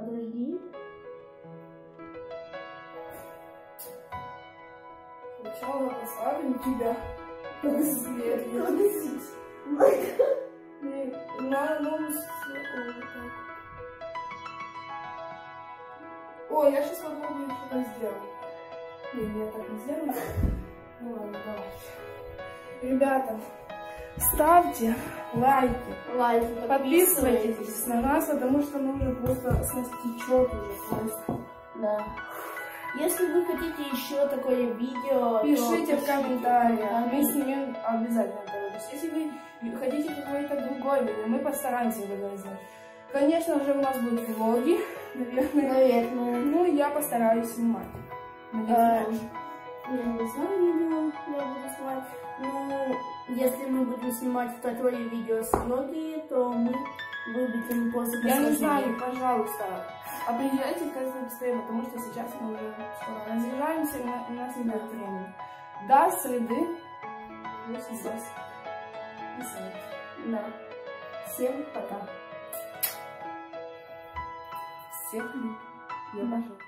подожди. Сначала поставим тебя. Свет. На ногу. Ой, я сейчас попробую что-то сделать. Не, я так не сделаю. Ну ладно, давайте. Ребята, ставьте лайки, подписывайтесь на нас, потому что мы уже просто с нас течет уже просто. Да. Если вы хотите еще такое видео, пишите то в комментариях, мы снимем обязательно. То есть, если вы хотите какое-то другое видео, мы постараемся его сделать. Конечно же, у нас будут влоги, наверное. Ну, я постараюсь снимать. Я не знаю, видео я буду снимать. Но если мы будем снимать второе видео с влоги, то мы выберем после. Я не знаю, пожалуйста, определяйте каждое быстрее, потому что сейчас мы уже скоро разъезжаемся, и у нас не будет времени. До среды. Да. Всем пока. Всех любим. Я пошла.